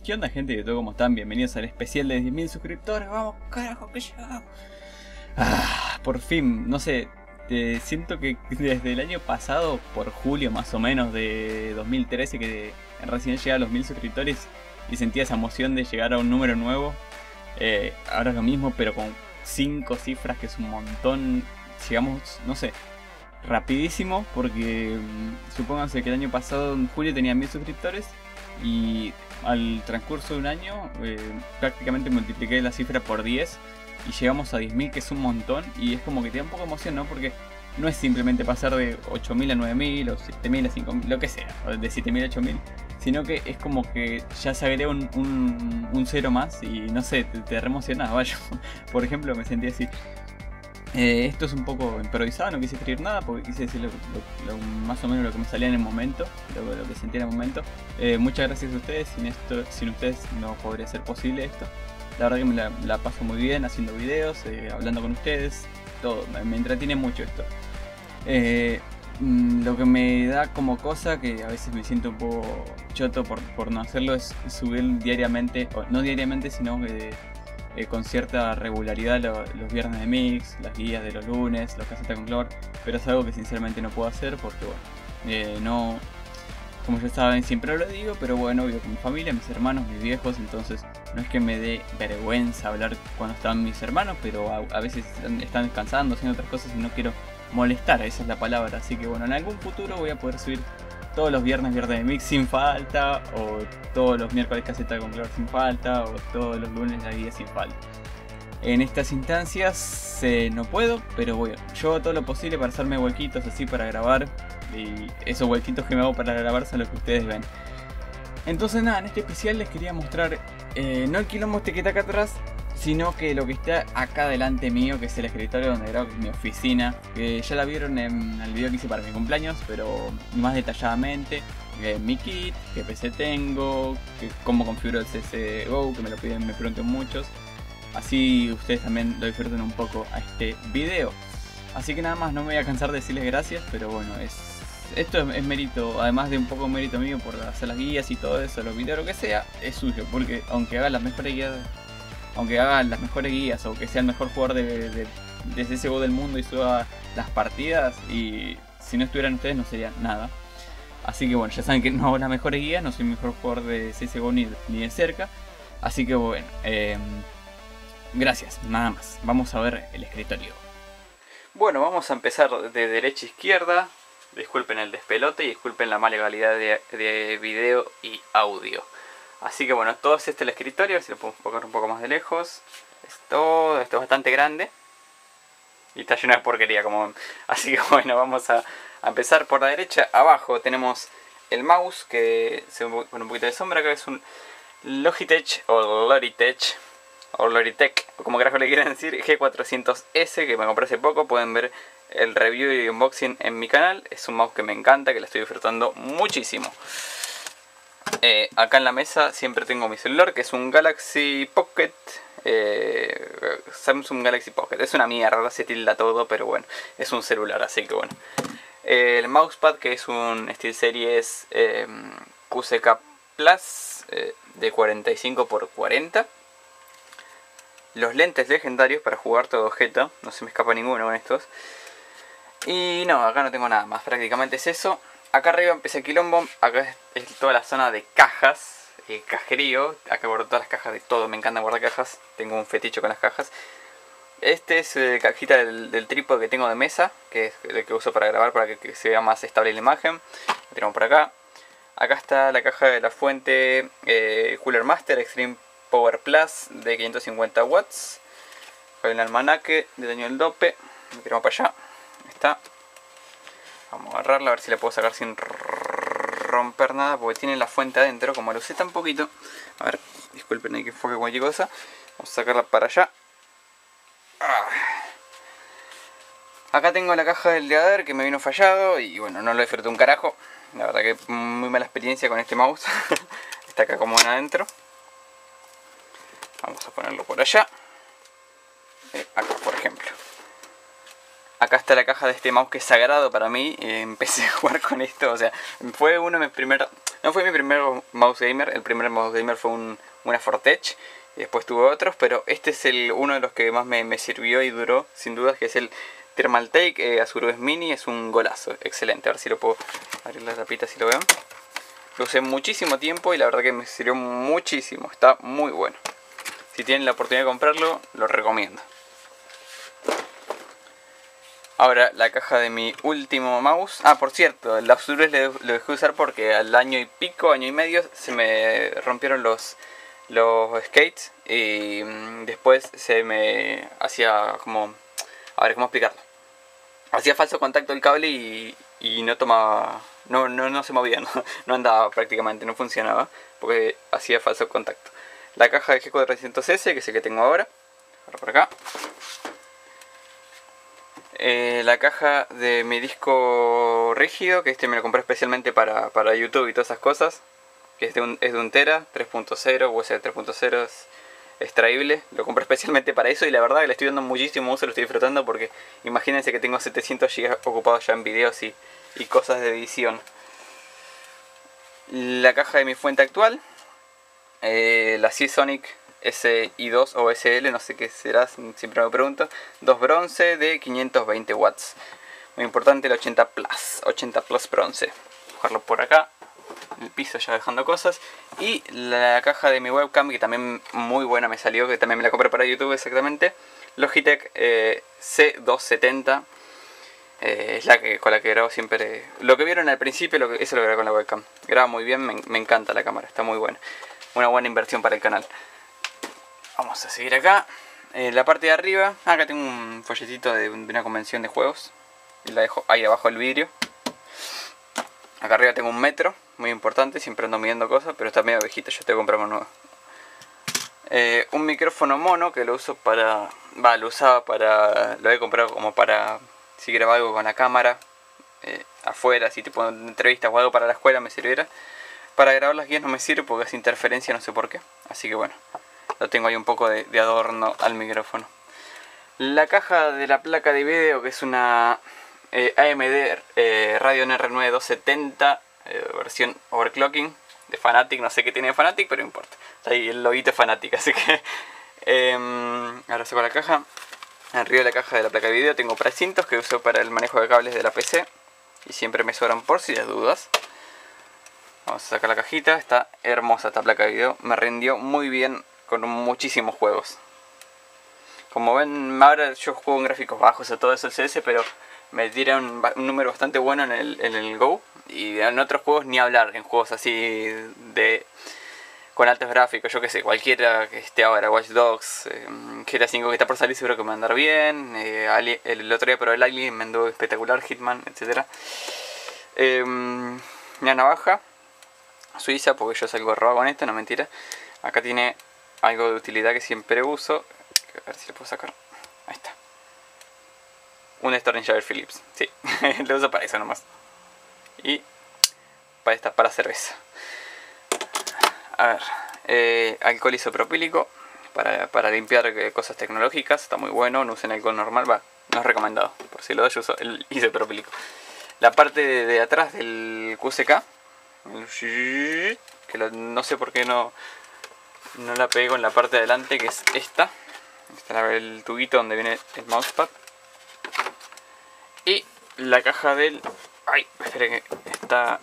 ¿Qué onda, gente de YouTube? ¿Cómo están? Bienvenidos al especial de 10.000 suscriptores. Vamos, carajo, que llegamos. Por fin, no sé, siento que desde el año pasado, por julio más o menos de 2013, que recién llegué a los 1000 suscriptores y sentía esa emoción de llegar a un número nuevo. Ahora es lo mismo, pero con 5 cifras, que es un montón. Llegamos, no sé, rapidísimo, porque supónganse que el año pasado en julio tenía 1000 suscriptores y al transcurso de un año prácticamente multipliqué la cifra por 10 y llegamos a 10.000, que es un montón, y es como que te da un poco de emoción, ¿no? Porque no es simplemente pasar de 8.000 a 9.000 o 7.000 a 5.000, lo que sea, o de 7.000 a 8.000, sino que es como que ya se agrega un cero más y no sé, te re emocionás, vaya. Por ejemplo, me sentí así. Esto es un poco improvisado, no quise escribir nada porque quise decir más o menos lo que me salía en el momento, lo que sentía en el momento. Muchas gracias a ustedes, sin ustedes no podría ser posible esto. La verdad que me la paso muy bien haciendo videos, hablando con ustedes, todo, me entretiene mucho esto. Lo que me da como cosa, que a veces me siento un poco choto por no hacerlo, es subir diariamente, o no diariamente, sino con cierta regularidad los viernes de mix, las guías de los lunes, los casetas con clor, pero es algo que sinceramente no puedo hacer porque bueno, no, como ya saben, siempre lo digo, pero bueno, vivo con mi familia, mis hermanos, mis viejos, entonces no es que me dé vergüenza hablar cuando están mis hermanos, pero a veces están descansando, haciendo otras cosas y no quiero molestar, esa es la palabra, así que bueno, en algún futuro voy a poder subir todos los viernes de mix sin falta, o todos los miércoles caseta con clor sin falta, o todos los lunes la guía sin falta. En estas instancias no puedo, pero bueno, yo hago todo lo posible para hacerme huequitos así para grabar, y esos huequitos que me hago para grabar son los que ustedes ven. Entonces nada, en este especial les quería mostrar no el quilombo este que está acá atrás, sino que lo que está acá delante mío, que es el escritorio donde grabo, que es mi oficina, que ya la vieron en el video que hice para mi cumpleaños, pero más detalladamente. Mi kit, qué PC tengo, cómo configuro el CSGO, que me lo piden, me preguntan muchos. Así ustedes también lo disfruten un poco a este video. Así que nada más, no me voy a cansar de decirles gracias, pero bueno, esto es mérito, además de un poco mérito mío por hacer las guías y todo eso, los videos, lo que sea, es suyo, porque aunque haga las mejores guías, o que sea el mejor jugador de CSGO del mundo y suba las partidas, y si no estuvieran ustedes no sería nada. Así que bueno, ya saben que no hago las mejores guías, no soy el mejor jugador de CSGO ni de cerca. Así que bueno, gracias, nada más. Vamos a ver el escritorio. Bueno, vamos a empezar de derecha a izquierda. Disculpen el despelote y disculpen la mala calidad de video y audio. Así que bueno, todo es el escritorio, si lo podemos enfocar un poco más de lejos. Esto es bastante grande. Y está lleno de porquería, así que bueno, vamos a empezar por la derecha. Abajo tenemos el mouse, que se ve con un poquito de sombra. Acá es un Logitech o Logitech, o como carajo le quieran decir, G400S, que me compré hace poco. Pueden ver el review y unboxing en mi canal. Es un mouse que me encanta, que lo estoy disfrutando muchísimo. Acá en la mesa siempre tengo mi celular, que es un Galaxy Pocket, Samsung Galaxy Pocket. Es una mierda, se tilda todo, pero bueno, es un celular, así que bueno. El mousepad, que es un SteelSeries QCK Plus de 45 x 40. Los lentes legendarios para jugar todo Jetta, no se me escapa ninguno con estos. Y no, acá no tengo nada más, prácticamente es eso. Acá arriba empecé el quilombo, acá es toda la zona de cajas, cajerío. Acá guardo todas las cajas de todo, me encanta guardar cajas, tengo un fetiche con las cajas. Este es la cajita del trípode que tengo de mesa, que es el que uso para grabar, para que se vea más estable la imagen. Lo tenemos por acá. Acá está la caja de la fuente Cooler Master Extreme Power Plus de 550 watts. Con el almanaque de Daniel Dope, lo tenemos para allá. Ahí está. Vamos a agarrarla, a ver si la puedo sacar sin romper nada, porque tiene la fuente adentro, como lo usé tan poquito. A ver, disculpen, hay que enfoque cualquier cosa. Vamos a sacarla para allá. Acá tengo la caja del leador que me vino fallado y bueno, no lo disfruté un carajo. La verdad que muy mala experiencia con este mouse. Está acá como en adentro. Vamos a ponerlo por allá. Acá por ejemplo. Acá acá está la caja de este mouse que es sagrado para mí. Empecé a jugar con esto, o sea, fue uno de mis primeros... No fue mi primer mouse gamer, el primer mouse gamer fue una Fortech. Y después tuve otros, pero este es uno de los que más me sirvió y duró, sin dudas, que es el Thermaltake Azurbus Mini. Es un golazo, excelente. A ver si lo puedo abrir la tapita si lo ven. Lo usé muchísimo tiempo y la verdad que me sirvió muchísimo, está muy bueno. Si tienen la oportunidad de comprarlo, lo recomiendo. Ahora la caja de mi último mouse. Ah, por cierto, el Azurbus lo dejé usar porque al año y pico, año y medio, se me rompieron los skates. Y después se me hacía como... A ver, ¿cómo explicarlo? Hacía falso contacto el cable y no tomaba... No se movía, no andaba prácticamente, no funcionaba. Porque hacía falso contacto. La caja de G400S, que es el que tengo ahora. Ahora por acá. La caja de mi disco rígido, que este me lo compré especialmente para YouTube y todas esas cosas, que es de 1 tera, 3.0, USB 3.0, es extraíble. Lo compré especialmente para eso y la verdad que le estoy dando muchísimo uso, lo estoy disfrutando porque imagínense que tengo 700 GB ocupados ya en videos y cosas de edición. La caja de mi fuente actual, la Seasonic SI2 o SL, no sé qué será, siempre me pregunto. 2 bronce de 520 watts. Muy importante el 80 Plus bronce. Dejarlo por acá. El piso ya dejando cosas. Y la caja de mi webcam, que también muy buena me salió, que también me la compré para YouTube exactamente. Logitech C270. Es la que con la que grabo siempre. Lo que vieron al principio, eso lo grabo con la webcam. Graba muy bien, me encanta la cámara, está muy buena. Una buena inversión para el canal. Vamos a seguir acá. La parte de arriba, acá tengo un folletito de una convención de juegos. Y la dejo ahí abajo del vidrio. Acá arriba tengo un metro, muy importante, siempre ando midiendo cosas, pero está medio viejito, yo tengo que comprarme uno nuevo. Un micrófono mono que lo uso para... Lo he comprado como para... Si grabo algo con la cámara, afuera, si tipo entrevistas o algo para la escuela me sirviera. Para grabar las guías no me sirve porque hace interferencia, no sé por qué. Así que bueno, lo tengo ahí un poco de adorno al micrófono. La caja de la placa de video, que es una AMD Radeon R9 270 versión overclocking de Fanatic. No sé qué tiene de Fanatic, pero no importa. Está ahí el loguito de Fanatic, así que... ahora saco la caja. Arriba de la caja de la placa de video tengo precintos que uso para el manejo de cables de la PC. Y siempre me sobran por si las dudas. Vamos a sacar la cajita. Está hermosa esta placa de video. Me rindió muy bien con muchísimos juegos. Como ven, ahora yo juego en gráficos bajos a todo eso el CS, pero me tira un número bastante bueno en el Go. Y en otros juegos ni hablar, en juegos así con altos gráficos, yo que sé, cualquiera que esté ahora, Watch Dogs, GTA 5 que está por salir seguro que me va a andar bien. El otro día probé el Alien, me andó espectacular, Hitman, etc. Una navaja suiza, porque yo salgo robo con esto, no mentira. Acá tiene algo de utilidad que siempre uso. A ver si lo puedo sacar. Ahí está. Un destornillador Phillips. Sí, lo uso para eso nomás. Y para cerveza. A ver. Alcohol isopropílico. Para limpiar cosas tecnológicas. Está muy bueno. No usen alcohol normal. No es recomendado. Por si lo doy, yo uso el isopropílico. La parte de atrás del QCK. Que no sé por qué no la pegué con la parte de adelante, que es esta. Está el tubito donde viene el mousepad. Y la caja del... Ay, espera que está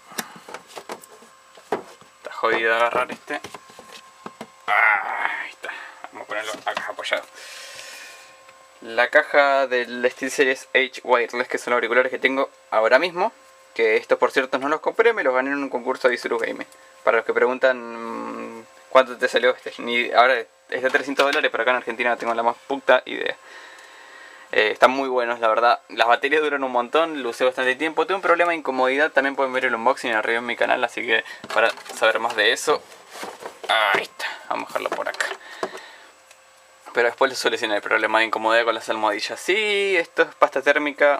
jodido de agarrar este. Ahí está. Vamos a ponerlo acá apoyado. La caja del SteelSeries H Wireless, que son los auriculares que tengo ahora mismo. Que estos por cierto no los compré, me los gané en un concurso de Isurus Gaming. Para los que preguntan cuánto te salió este, ahora es de $300, pero acá en Argentina no tengo la más puta idea. Están muy buenos, la verdad. Las baterías duran un montón, lo usé bastante tiempo. Tuve un problema de incomodidad, también pueden ver el unboxing arriba en mi canal, así que para saber más de eso. Ahí está, vamos a dejarlo por acá. Pero después les solucioné el problema de incomodidad con las almohadillas. Sí, esto es pasta térmica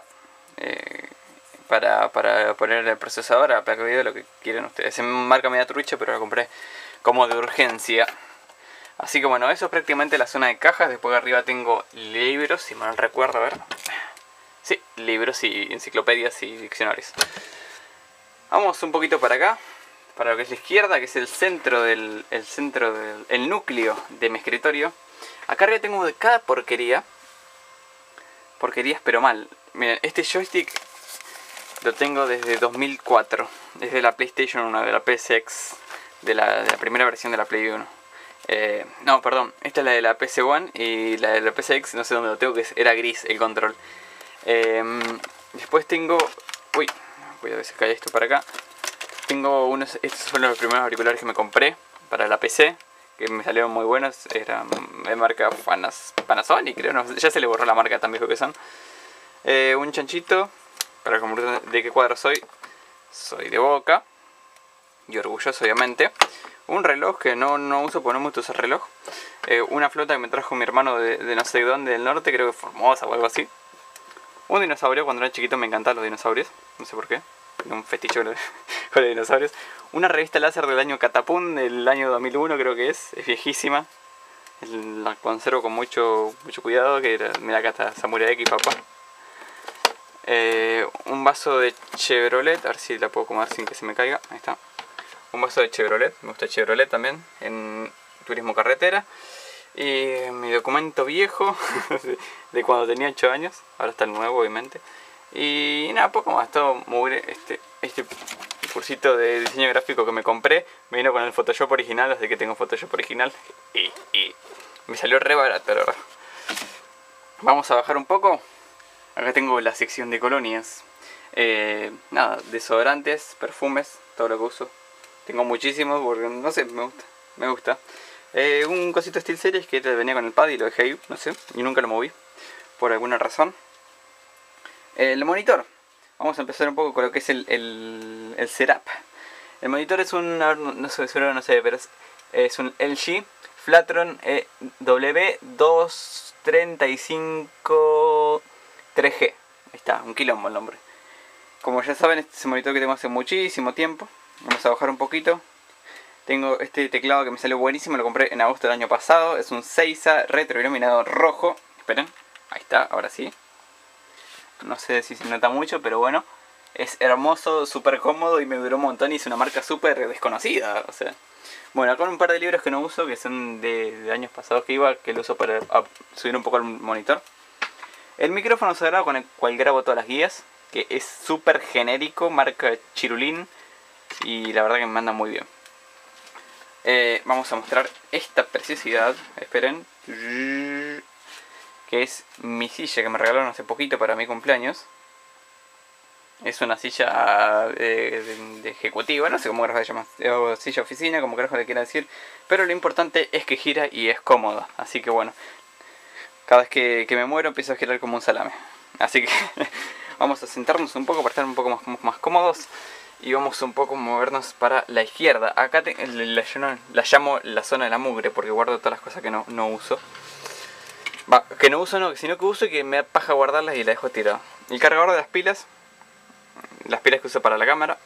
para poner el procesador a la placa de video, lo que quieran ustedes. Es marca media trucha, pero la compré como de urgencia. Así que bueno, eso es prácticamente la zona de cajas. Después de arriba tengo libros, si mal recuerdo, a ver. Sí, libros y enciclopedias y diccionarios. Vamos un poquito para acá, para lo que es la izquierda, que es el centro del el núcleo de mi escritorio. Acá arriba tengo de cada porquería. Porquerías pero mal. Miren, este joystick lo tengo desde 2004. Desde la PlayStation 1, de la PSX, de la primera versión de la Play 1. No, perdón, esta es la de la PC One y la de la PSX, no sé dónde lo tengo, que era gris el control. Después tengo... Uy, cuidado que se cae esto para acá. Tengo unos... Estos son los primeros auriculares que me compré para la PC, que me salieron muy buenos. Eran de marca Panasonic, creo. No, ya se le borró la marca, tan viejo que son. Un chanchito. Para comprobar de qué cuadro soy. Soy de Boca. Y orgulloso, obviamente. Un reloj que no uso porque no me gusta usar reloj. Una flota que me trajo mi hermano de no sé dónde, del norte, creo que Formosa o algo así. Un dinosaurio, cuando era chiquito me encantaban los dinosaurios. No sé por qué. Tengo un fetiche con los dinosaurios. Una revista láser del año Catapum, del año 2001 creo que es. Es viejísima. La conservo con mucho cuidado. Que era, mira acá está Samurai X, papá. Un vaso de Chevrolet. A ver si la puedo acomodar sin que se me caiga. Ahí está. Un vaso de Chevrolet. Me gusta Chevrolet también. En turismo carretera. Y mi documento viejo de cuando tenía 8 años. Ahora está el nuevo, obviamente. Y nada, poco más. Todo muy este cursito de diseño gráfico que me compré. Me vino con el Photoshop original, así que tengo Photoshop original. Y me salió re barato, la verdad. Vamos a bajar un poco. Acá tengo la sección de colonias. Nada, desodorantes, perfumes, todo lo que uso. Tengo muchísimos porque, no sé, me gusta. Un cosito Steel Series que venía con el pad y lo dejé ahí, no sé, y nunca lo moví, por alguna razón. El monitor. Vamos a empezar un poco con lo que es el setup. El monitor es un, no sé, pero es un LG Flatron W235 3G. Ahí está, un quilombo el nombre. Como ya saben, este es un monitor que tengo hace muchísimo tiempo. Vamos a bajar un poquito. Tengo este teclado que me salió buenísimo, lo compré en agosto del año pasado. Es un Seiza retroiluminado rojo. Esperen, ahí está, ahora sí. No sé si se nota mucho, pero bueno. Es hermoso, súper cómodo y me duró un montón y es una marca súper desconocida. O sea, bueno, acá un par de libros que no uso, que son de años pasados que lo uso para subir un poco el monitor. El micrófono sagrado con el cual grabo todas las guías, que es súper genérico, marca Chirulín. Y la verdad que me manda muy bien. Vamos a mostrar esta preciosidad. Esperen. Que es mi silla que me regalaron hace poquito para mi cumpleaños. Es una silla de ejecutivo, no sé cómo carajo se llama, o silla oficina, como carajo le quiera decir. Pero lo importante es que gira y es cómoda. Así que bueno, cada vez que me muero empiezo a girar como un salame. Así que vamos a sentarnos un poco para estar un poco más cómodos. Y vamos un poco a movernos para la izquierda. Acá la llamo la zona de la mugre porque guardo todas las cosas que no uso. Que no uso, sino que uso y que me da paja guardarlas y las dejo tiradas. El cargador de las pilas que uso para la cámara.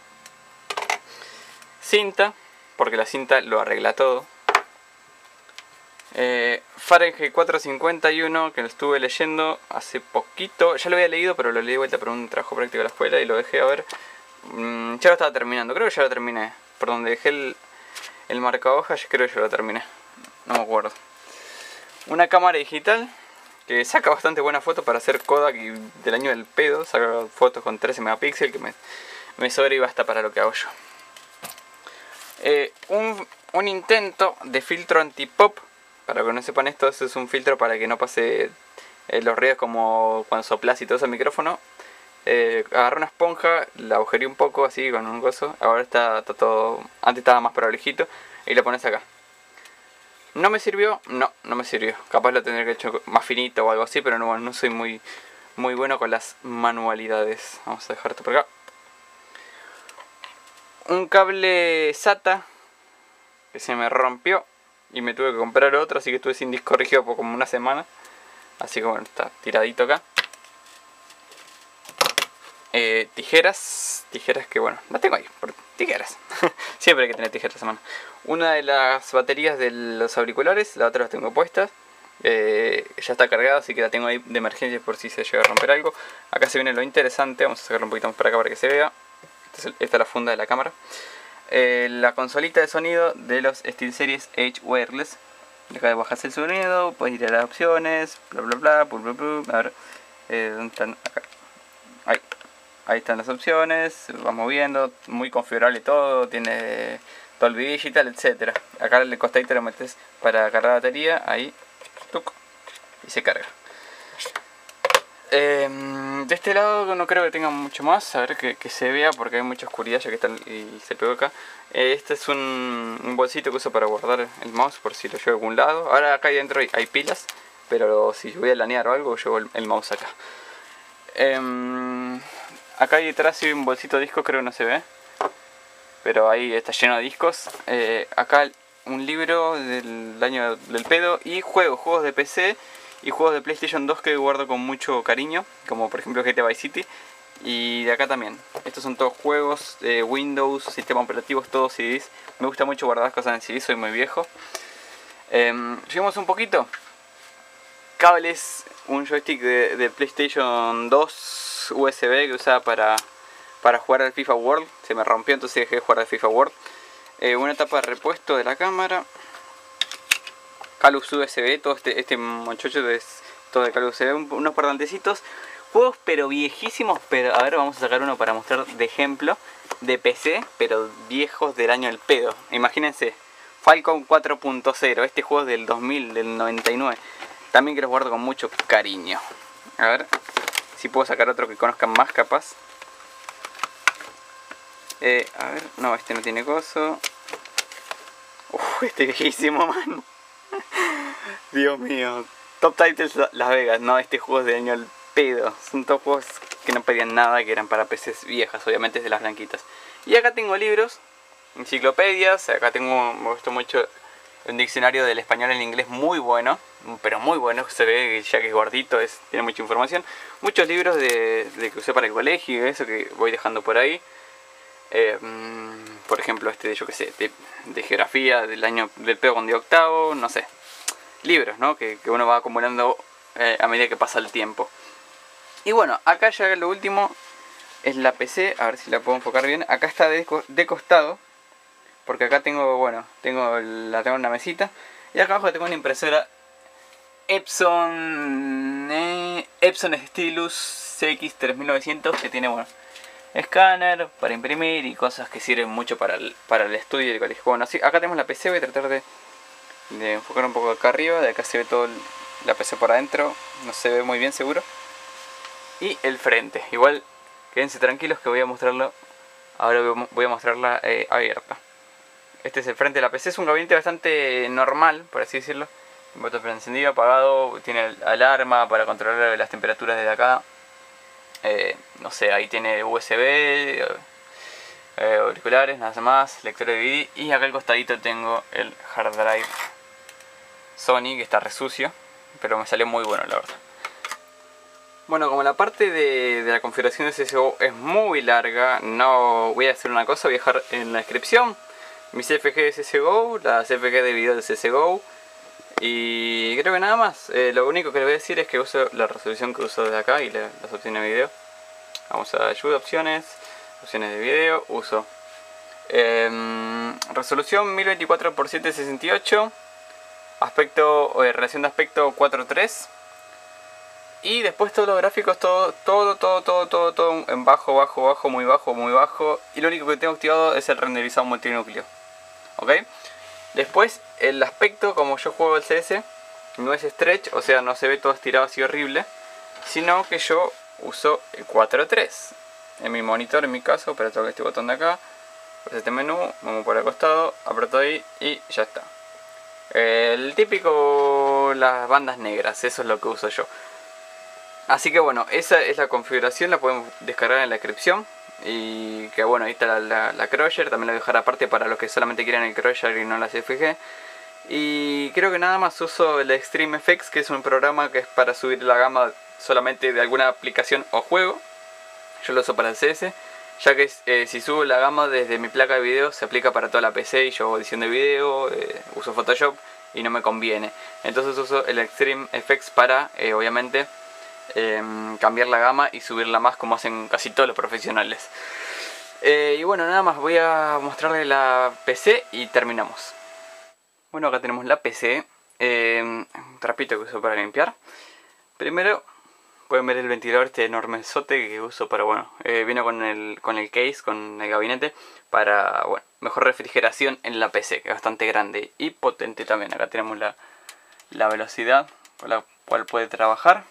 Cinta, porque la cinta lo arregla todo. Fahrenheit 451, que lo estuve leyendo hace poquito. Ya lo había leído, pero lo leí de vuelta por un trabajo práctico de la escuela y lo dejé a ver. Ya lo estaba terminando, creo que ya lo terminé. Por donde dejé el marcahojas, creo que ya lo terminé. No me acuerdo. Una cámara digital que saca bastante buena foto para hacer Kodak del año del pedo. Saca fotos con 13 megapíxeles que me sobra y basta para lo que hago yo. Un intento de filtro anti-pop. Para que no sepan esto, eso es un filtro para que no pase los ruidos como cuando soplas y todo eso al micrófono. Agarré una esponja, la agujereé un poco así con un coso. Ahora está todo... Antes estaba más prolijito. Y lo pones acá. ¿No me sirvió? No me sirvió. Capaz lo tendría que hecho más finito o algo así, pero no soy muy bueno con las manualidades. Vamos a dejar esto por acá. Un cable SATA que se me rompió y me tuve que comprar otro, así que estuve sin disco rígido por como una semana. Así que bueno, está tiradito acá. Tijeras que bueno, las tengo ahí, tijeras. Siempre hay que tener tijeras a mano. Una de las baterías de los auriculares, la otra las tengo puestas. Ya está cargada, así que la tengo ahí de emergencia por si se llega a romper algo. Acá se viene lo interesante, vamos a sacarlo un poquito más para acá para que se vea. Esta es la funda de la cámara. La consolita de sonido de los SteelSeries Edge Wireless. Acá bajas el sonido, puedes ir a las opciones, bla bla bla, bla, bla, bla. A ver, ¿dónde están? Acá. Ahí están las opciones, va moviendo, muy configurable todo, tiene Dolby Digital, etc. Acá el costadito lo metes para cargar la batería, ahí, tuc, y se carga. De este lado no creo que tenga mucho más, a ver que se vea porque hay mucha oscuridad ya que está y se pegó acá. Este es un bolsito que uso para guardar el mouse por si lo llevo a algún lado. Ahora acá adentro hay pilas, pero si voy a lanear o algo llevo el mouse acá. Acá detrás hay un bolsito de discos, creo que no se ve, pero ahí está lleno de discos. Acá un libro del año del pedo y juegos de PC y juegos de PlayStation 2 que guardo con mucho cariño, como por ejemplo GTA Vice City. Y de acá también. Estos son todos juegos de Windows, sistemas operativos, todos CDs. Me gusta mucho guardar cosas en CD, soy muy viejo. Llevamos un poquito. Cables, un joystick de PlayStation 2 USB que usaba para jugar al FIFA World. Se me rompió, entonces dejé de jugar al FIFA World. Una tapa de repuesto de la cámara. Cables USB, todo este muchacho es todo de cables USB. Unos parlantecitos. Juegos pero viejísimos, pero a ver, vamos a sacar uno para mostrar de ejemplo. De PC, pero viejos del año del pedo. Imagínense, Falcon 4.0, este juego es del 2000, del 99. También que los guardo con mucho cariño. A ver si puedo sacar otro que conozcan más capaz. A ver, no, este no tiene coso. Este viejísimo, man. Dios mío. Top Titles Las Vegas, no, este juego es de año al pedo. Son todos juegos que no pedían nada, que eran para PCs viejas, obviamente es de las blanquitas. Y acá tengo libros, enciclopedias, acá tengo, me gustó mucho un diccionario del español al inglés muy bueno, pero muy bueno, se ve ya que es gordito, tiene mucha información. Muchos libros de que usé para el colegio, eso que voy dejando por ahí. Por ejemplo, yo que sé, de geografía del año del pedo con de octavo, no sé. Libros, ¿no? Que uno va acumulando a medida que pasa el tiempo. Y bueno, acá ya lo último es la PC, a ver si la puedo enfocar bien. Acá está de costado, porque acá tengo, bueno, tengo en una mesita. Y acá abajo tengo una impresora Epson Stylus CX3900 que tiene, bueno, escáner para imprimir y cosas que sirven mucho para el estudio y el colegio. Bueno, así, acá tenemos la PC, voy a tratar de enfocar un poco acá arriba. De acá se ve todo la PC por adentro, no se ve muy bien seguro. Y el frente, igual quédense tranquilos que voy a mostrarlo. Ahora voy a mostrarla abierta. Este es el frente de la PC, es un gabinete bastante normal, por así decirlo. Un botón encendido, apagado, tiene alarma para controlar las temperaturas desde acá. No sé, ahí tiene USB, auriculares, nada más, lector de DVD. Y acá al costadito tengo el hard drive Sony, que está re sucio, pero me salió muy bueno la verdad. Bueno, como la parte de la configuración de CSGO es muy larga, no voy a hacer una cosa, voy a dejar en la descripción mi CFG de CSGO, la CFG de video de CSGO y creo que nada más. Lo único que les voy a decir es que uso la resolución que uso desde acá y las opciones de video. Vamos a ayuda, opciones de video, uso resolución 1024 x 768, relación de aspecto 4:3. Y después todos los gráficos, todo en bajo, muy bajo. Y lo único que tengo activado es el renderizado multinúcleo. ¿Ok? Después el aspecto, como yo juego el CS, no es stretch, o sea, no se ve todo estirado así horrible. Sino que yo uso el 4:3. En mi monitor, en mi caso, pero toco este botón de acá. Este menú, vamos por el costado, aprieto ahí y ya está. El típico, las bandas negras, eso es lo que uso yo. Así que bueno, esa es la configuración, la podemos descargar en la descripción. Y que bueno, ahí está la Crusher, también la voy a dejar aparte para los que solamente quieran el Crusher y no la CFG. Y creo que nada más uso el Extreme Effects, que es un programa que es para subir la gama solamente de alguna aplicación o juego. Yo lo uso para el CS, ya que si subo la gama desde mi placa de video se aplica para toda la PC y yo hago edición de video, uso Photoshop y no me conviene. Entonces uso el Extreme FX para, obviamente, cambiar la gama y subirla más, como hacen casi todos los profesionales. Y bueno, nada más, voy a mostrarle la PC y terminamos. Bueno, acá tenemos la PC, un trapito que uso para limpiar. Primero pueden ver el ventilador este enorme sote que uso para, bueno, vino con el case, con el gabinete, para, bueno, mejor refrigeración en la PC, que es bastante grande y potente también. Acá tenemos la velocidad con la cual puede trabajar.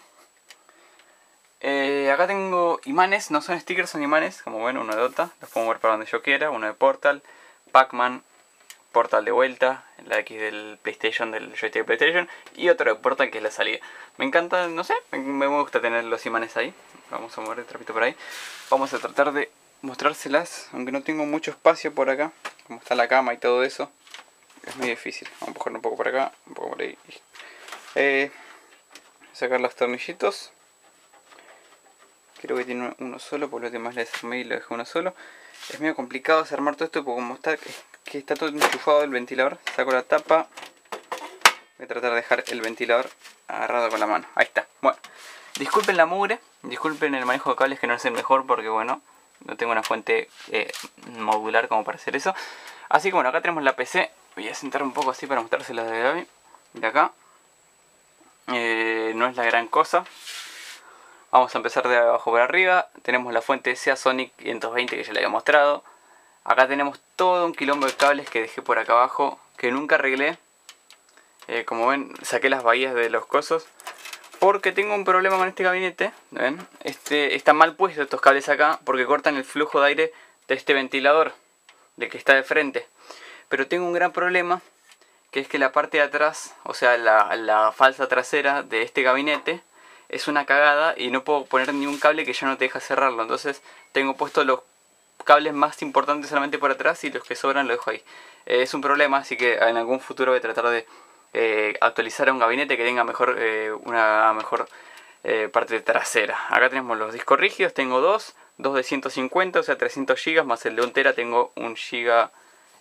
Acá tengo imanes, no son stickers, son imanes, como ven, uno de Dota, los puedo mover para donde yo quiera, uno de Portal, Pac-Man, Portal de vuelta, la X del PlayStation, del joystick de PlayStation, y otro de Portal que es la salida. Me encanta, no sé, me gusta tener los imanes ahí. Vamos a mover el trapito por ahí. Vamos a tratar de mostrárselas, aunque no tengo mucho espacio por acá, como está la cama y todo eso. Es muy difícil. Vamos a empujar un poco por acá, un poco por ahí. Sacar los tornillitos. Creo que tiene uno solo, por lo demás le desarmé y lo dejé uno solo. Es medio complicado desarmar todo esto porque como está, que está todo enchufado el ventilador. Saco la tapa. Voy a tratar de dejar el ventilador agarrado con la mano. Ahí está. Bueno, disculpen la mugre, disculpen el manejo de cables que no es el mejor porque bueno, no tengo una fuente modular como para hacer eso. Así que bueno, acá tenemos la PC. Voy a sentar un poco así para mostrársela de Gaby. De acá. No es la gran cosa. Vamos a empezar de abajo para arriba. Tenemos la fuente Seasonic 520 que ya le había mostrado. Acá tenemos todo un quilombo de cables que dejé por acá abajo, que nunca arreglé. Como ven, saqué las bahías de los cosos, porque tengo un problema con este gabinete. ¿Ven? Están mal puestos estos cables acá, porque cortan el flujo de aire de este ventilador, del que está de frente. Pero tengo un gran problema, que es que la parte de atrás, o sea la falsa trasera de este gabinete, es una cagada y no puedo poner ni un cable que ya no te deja cerrarlo. Entonces tengo puesto los cables más importantes solamente por atrás y los que sobran los dejo ahí. Es un problema, así que en algún futuro voy a tratar de actualizar un gabinete que tenga una mejor parte trasera. Acá tenemos los discos rígidos, tengo dos de 150, o sea 300 GB, más el de 1 tera tengo 1 GB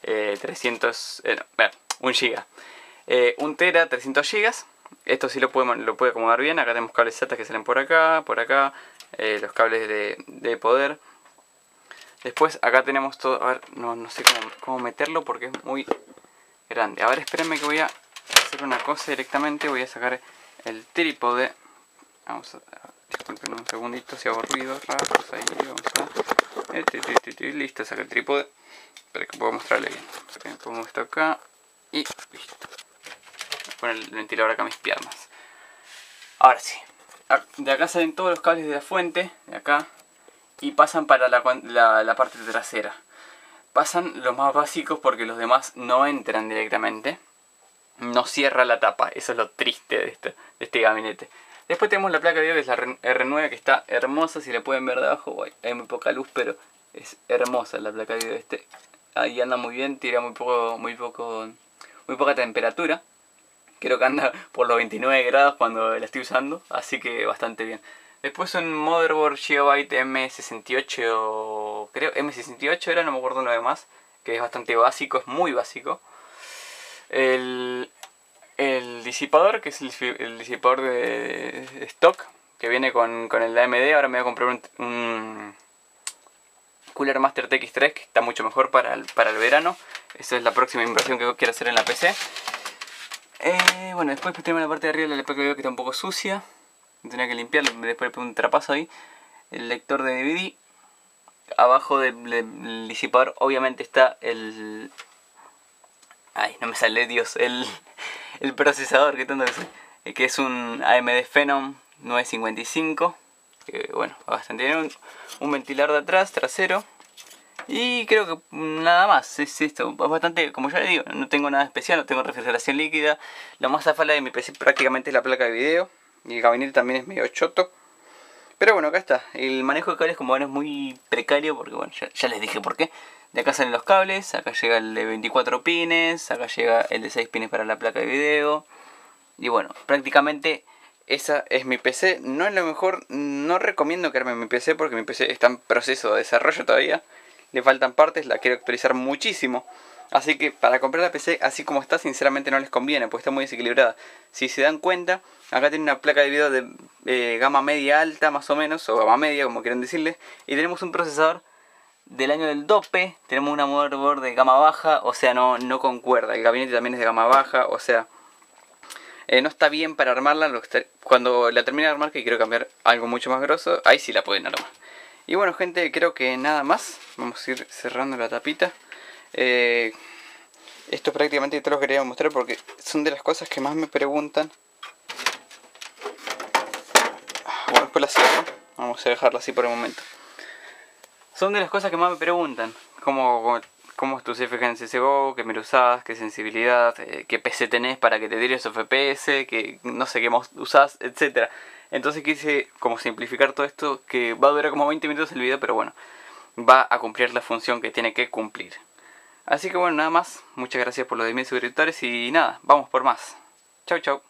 1 GB. 1 tera 300 GB. Esto sí lo puede acomodar bien. Acá tenemos cables SATA que salen por acá, los cables de poder. Después acá tenemos todo. A ver, no sé cómo meterlo porque es muy grande. A ver, espérenme que voy a hacer una cosa directamente. Voy a sacar el trípode. Vamos a... Disculpen un segundito si hago ruido raros ahí. Vamos a... Listo, saca el trípode. Para que pueda mostrarle bien. Pongo esto acá y listo. Poner el ventilador acá a mis piernas. Ahora sí. De acá salen todos los cables de la fuente, de acá, y pasan para la parte trasera. Pasan los más básicos porque los demás no entran directamente. No cierra la tapa. Eso es lo triste de este gabinete. Después tenemos la placa de video que es la R9, que está hermosa. Si la pueden ver de abajo, hay muy poca luz, pero es hermosa la placa de video. Ahí anda muy bien, tira muy poca temperatura. Creo que anda por los 29 grados cuando la estoy usando, así que bastante bien. Después un motherboard Gigabyte M68, creo M68 era, no me acuerdo lo demás, que es bastante básico, es muy básico. El disipador, que es el disipador de stock, que viene con el AMD. Ahora me voy a comprar un Cooler Master TX3, que está mucho mejor para el verano. Esa es la próxima inversión que quiero hacer en la PC. Bueno, después tenemos la parte de arriba de la placa de video que está un poco sucia. Tenía que limpiarlo, después le pongo un trapazo ahí. El lector de DVD. Abajo del disipador obviamente está el... Ay, no me sale, Dios, el procesador, que tanto que soy. Que es un AMD Phenom 955. Que bueno, bastante bien. Un ventilador de atrás, trasero. Y creo que nada más, es esto, es bastante, como ya le digo, no tengo nada especial, no tengo refrigeración líquida. Lo más afala de mi PC prácticamente es la placa de video. Y el gabinete también es medio choto. Pero bueno, acá está. El manejo de cables, como ven, es muy precario porque bueno, ya les dije por qué. De acá salen los cables, acá llega el de 24 pines, acá llega el de 6 pines para la placa de video. Y bueno, prácticamente esa es mi PC. No es lo mejor, no recomiendo que arme mi PC porque mi PC está en proceso de desarrollo todavía. Le faltan partes, la quiero actualizar muchísimo. Así que para comprar la PC así como está, sinceramente no les conviene, porque está muy desequilibrada. Si se dan cuenta, acá tiene una placa de video de gama media alta más o menos, o gama media como quieran decirle. Y tenemos un procesador del año del dope, tenemos una motherboard de gama baja, o sea, no concuerda. El gabinete también es de gama baja, o sea, no está bien para armarla. Cuando la termine de armar, que quiero cambiar algo mucho más grosso, ahí sí la pueden armar. Y bueno, gente, creo que nada más. Vamos a ir cerrando la tapita. Esto prácticamente te lo quería mostrar porque son de las cosas que más me preguntan. Bueno, después la cierro. Vamos a dejarla así por el momento. Son de las cosas que más me preguntan. ¿Cómo es tu CFG en CSGO? ¿Qué mira usás? ¿Qué sensibilidad? ¿Qué PC tenés para que te tire esos FPS? ¿Qué, no sé, qué mouse usás? Etcétera. Entonces quise como simplificar todo esto, que va a durar como 20 minutos el video, pero bueno, va a cumplir la función que tiene que cumplir. Así que bueno, nada más. Muchas gracias por los 10.000 suscriptores y nada, vamos por más. Chau, chau.